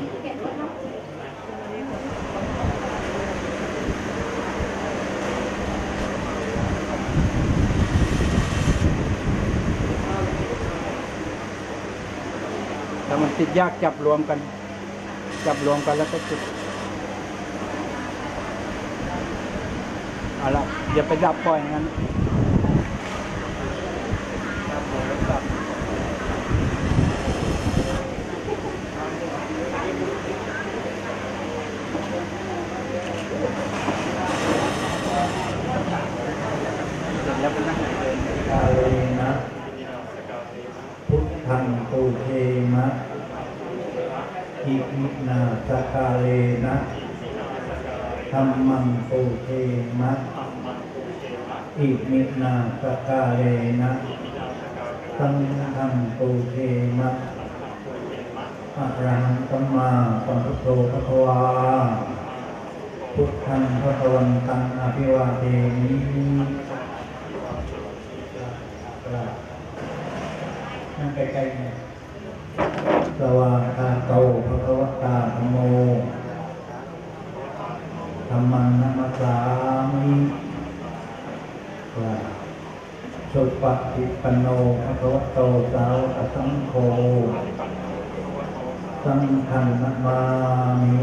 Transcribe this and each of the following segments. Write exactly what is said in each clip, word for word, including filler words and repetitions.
ถ้ามันติดยากจับรวมกันจับรวมกันแล้วก็จุดเอาละอย่าไปดับปล่อยงั้นแล้วเป็นนักกาเลนะพุทธังตูเทมะอิมินาสกาเลนะธัมมังตูเทมะอิมินาสกาเลนะสังฆังตูเทมะอะระหังสัมมาสัมพุทโธภะคะวาพุทธังภะคะวันตังอภิวาเทมินั่งใกล้ๆเนี่ยสวากขาโตภะคะวะตาธัมโมธัมมังนัมสสามิสุปฏิปันโนภะคะวะโตสาวกสังโฆสังฆังนัมมามิ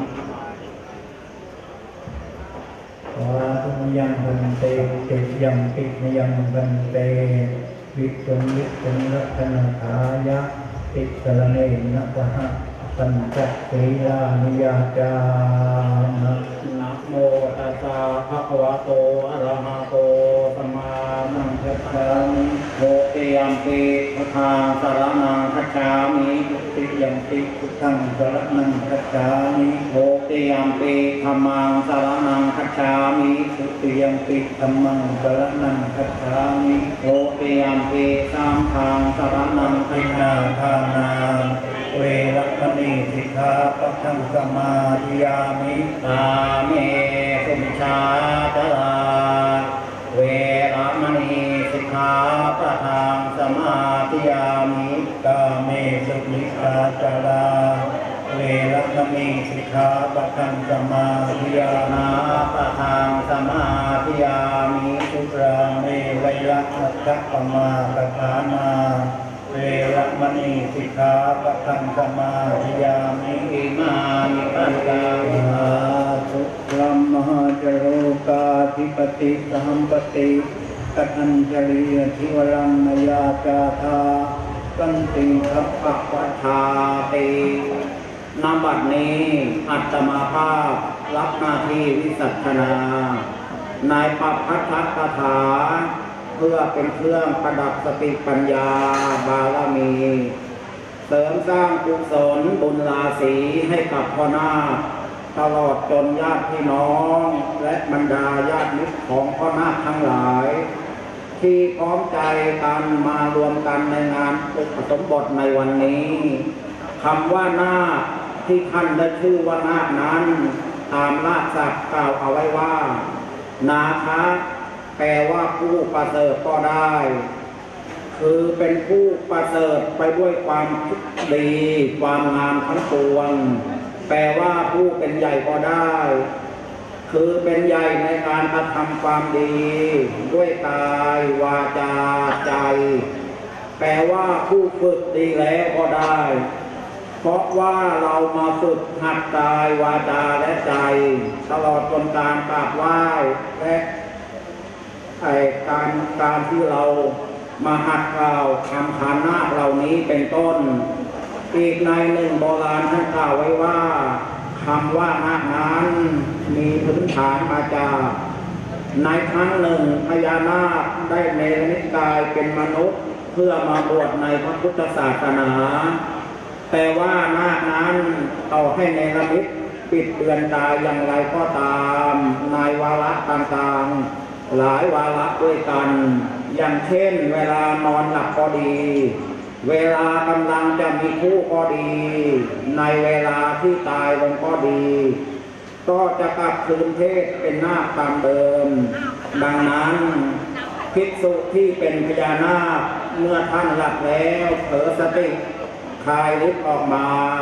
วาทุมยังบันเตติยังติมยังบันเตวิจุวิจุรัตนาทายะติสรเนนะสหสัญจติลานิยาจามะนะโมตัสสะภะคะวะโตอะระหะโตสัมมาสัมพุทธัสสะโมเตยัมปิพุทธังสรณังคัจฉามิทุติยัมปิพุทธังสรณังคัจฉามิโมเตยัมปิธัมมังสรณังคัจฉามิทุติยัมปิธัมมังสรณังคัจฉามิโมเตยัมปิสังฆังสรณังคัจฉามิทานาเวรมณีสิกขาปะทังสมาธิยามิกาเมสุมิชาจาราเวรมณีสิกขาปะทังสมาธิยามิกาเมสุมิชาจาราเวรมณีสิกขาปะทังสมาธิยานาปะทังสมาธิยามิสุราเมวัยรัตถปมาปทานาเวรมณีสิกขาปะทังสมาธิยามิอิมานิปัญญาสุลัมมหาจโรกาธิปติสัมปติกัญจริยทิวรังมยาจาธาสันติขัปปะปะชาตินามบัดนี้อัตมาภาพรับหน้าที่วิสัชนานายปัปพัทธคาถาเพื่อเป็นเครื่องประดับสติปัญญาบารมีเสริมสร้างกุศลบุญราศีให้กับพ่อนาคตลอดจนญาติพี่น้องและบรรดาญาติมิตรของพ่อนาคทั้งหลายที่พร้อมใจกันมารวมกันในงานอุปสมบทในวันนี้คำว่านาคที่ท่านได้ชื่อว่านาคนั้นตามราชศัพท์กล่าวเอาไว้ว่านาคะแปลว่าผู้ประเสริฐก็ได้คือเป็นผู้ประเสริฐไปด้วยความดีความงามทั้งปวงแปลว่าผู้เป็นใหญ่ก็ได้คือเป็นใหญ่ในการกระทำความดีด้วยกายวาจาใจแปลว่าผู้ฝึกดีแล้วก็ได้เพราะว่าเรามาฝึกหัดกายวาจาและใจตลอดจนการกราบไหว้และไอ้การการที่เรามาหัดกล่าวคำขานนาคเหล่านี้เป็นต้นอีกในหนึ่งโบราณท่านกล่าวไว้ว่าคำว่านาคนั้นมีพื้นฐานมาจากในครั้งหนึ่งพญานาคได้เนรมิตกายเป็นมนุษย์เพื่อมาบวชในพระพุทธศาสนาแต่ว่านาคนั้นต่อให้เนรมิตปิดเบือนกายอย่างไรก็ตามในวาระต่างๆหลายวาระด้วยกันอย่างเช่นเวลานอนหลับก็ดีเวลากำลังจะมีคู่ก็ดีในเวลาที่ตายลงก็ดีก็จะกลับคืนเพศเป็นนาคตามเดิมดังนั้นภิกษุที่เป็นพญานาคเมื่อท่านหลับแล้วเผลอสติคลายฤทธิ์ออกมา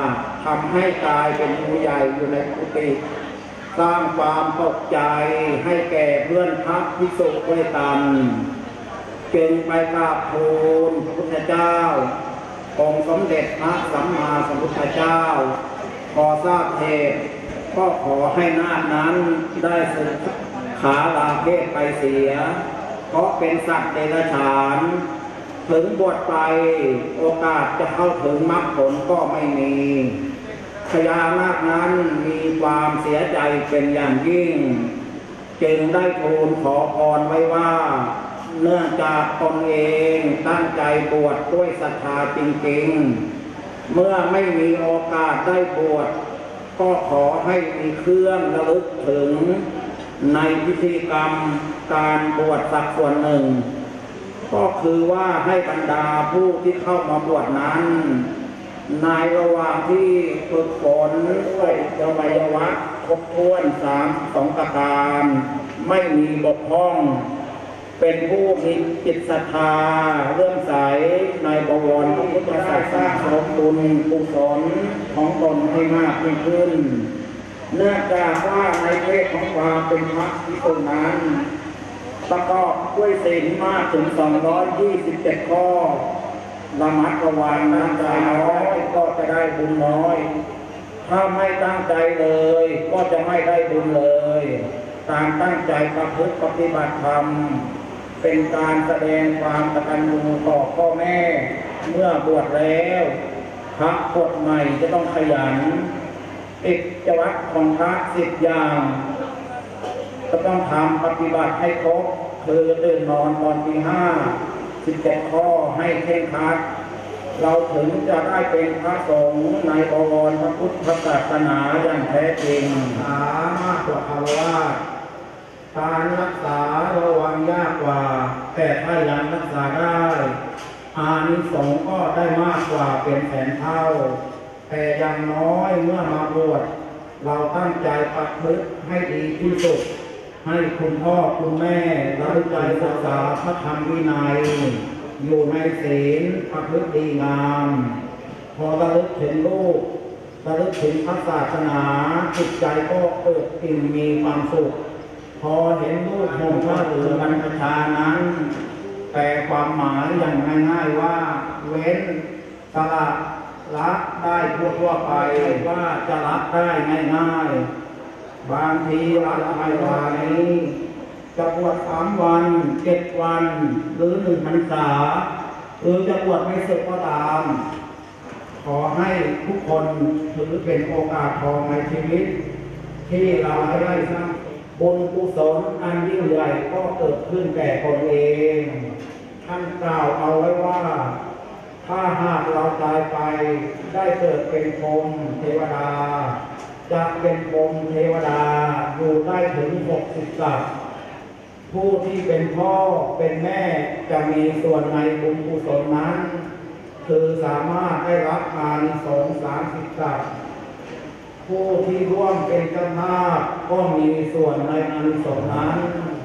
ทำให้กลายเป็นผู้ใหญ่อยู่ในกุฏิสร้างความตกใจให้แก่เพื่อนพระภิกษุด้วยกันจึงไปกราบทูลพระพุทธเจ้าองค์สมเด็จพระสัมมาสัมพุทธเจ้าพอทราบเหตุก็ขอให้นาคนั้นได้สึกขาลาเพศไปเสียเพราะเป็นสัตว์เดรัจฉานถึงบวชไปโอกาสจะเข้าถึงมรรคผลก็ไม่มีพญานาคนั้นมีความเสียใจเป็นอย่างยิ่งจึงได้ทูลขอพรไว้ว่าเนื่องจากตนเองตั้งใจบวชด้วยศรัทธาจริงๆเมื่อไม่มีโอกาสได้บวชก็ขอให้มีเครื่องระลึกถึงในพิธีกรรมการบวชสักส่วนหนึ่งก็คือว่าให้บรรดาผู้ที่เข้ามาบวชนั้นในระหว่างที่ฝึกฝนด้วยเจ้าวัยวะครบถ้วนสามสองประการไม่มีบกพร่องเป็นผู้มีจิตศรัทธาเลื่อมใสในบวรพระพุทธศาสนาสร้างบุญกุศลของตนให้มากยิ่งขึ้นเนื่องจากว่าในเพศของความเป็นพระภิกษุนั้นประกอบด้วยศีลมากถึงสองร้อยยี่สิบเจ็ดข้อระมัดระวังตั้งใจน้อยก็จะได้บุญน้อยถ้าไม่ตั้งใจเลยก็จะไม่ได้บุญเลยการตั้งใจประพฤติปฏิบัติธรรมเป็นการแสดงความกตัญญูต่อพ่อแม่เมื่อบวชแล้วพระบวชใหม่จะต้องขยันกิจวัตรของพระสิบอย่างก็ต้องทำปฏิบัติให้ครบคือตื่นนอนตอนตีห้าสิบเจ็ดข้อให้เคร่งครัดเราถึงจะได้เป็นพระสงฆ์ในบวรพระพุทธศาสนาอย่างแท้จริงสามารถกว่าคารวะการรักษาระวังยากกว่าแต่ถ้ายังรักษาได้อานิสงส์ก็ได้มากกว่าเป็นแสนเท่าแต่อย่างน้อยเมื่อมาบวชเราตั้งใจประพฤติให้ดีที่สุดให้คุณพ่อคุณแม่ตั้งใจศึกษาพระธรรมวินัยอยู่ในศีลประพฤติดีงามพอระลึกถึงลูกระลึกถึงพระศาสนาจิตใจก็เกิดอิ่มมีความสุขพอเห็นลูกห่มผ้าเหลืองบรรพชานั้นแต่ความหมายอย่างง่ายๆว่าเว้นสละละได้ทั่วๆไปว่าจะละได้ง่ายๆบางทีละไม่ได้นี้จะบวชสามวันเจ็ดวันหรือหนึ่งพรรษาหรือจะบวชไม่สึกก็ตามขอให้ทุกคนถือเป็นโอกาสทองในชีวิตที่เราได้สร้างบุญกุศลอันยิ่งใหญ่ก็เกิดขึ้นแก่ตนเองท่านกล่าวเอาไว้ว่าถ้าหากเราตายไปได้เกิดเป็นพรหมเทวดาจะเป็นพรหมเทวดาอยู่ได้ถึงหกสิบกับผู้ที่เป็นพ่อเป็นแม่จะมีส่วนในบุญกุศลนั้นคือสามารถได้รับอานิสงส์สามสิบกับผู้ที่ร่วมเป็นเจ้าภาพก็มีส่วนในอานิสงส์นั้น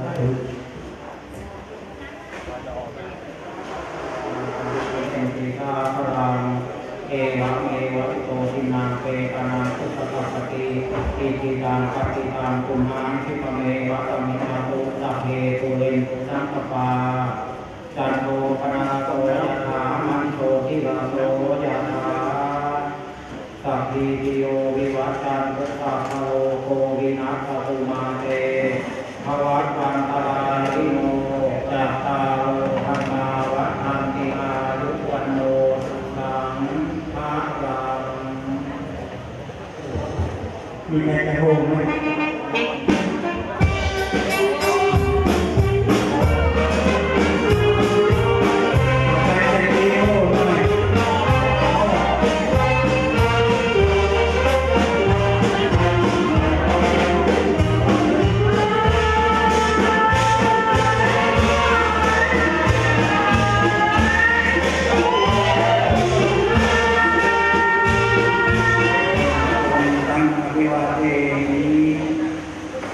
เป็นปีฆาพลังเอวะเมวะโตทินาเปตานาสุขสัพพติอิทิตังปฏิตังปุมหังคิปะเมวะสมิทาตุสัพเพปุเรนตุสังกปาจันโทปนาโตยะถามันโตทิราโตยะถาสัพพิติโยวิวัชชันตุสัพพะโลโควินัสสตุมาเตภวัตวันตรายโนจัตตาโรธรรมาวัฏันติอายุวันโนสุขังภะลังมีแม่กระโหงไหม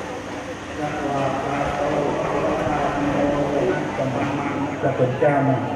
พระเจ้า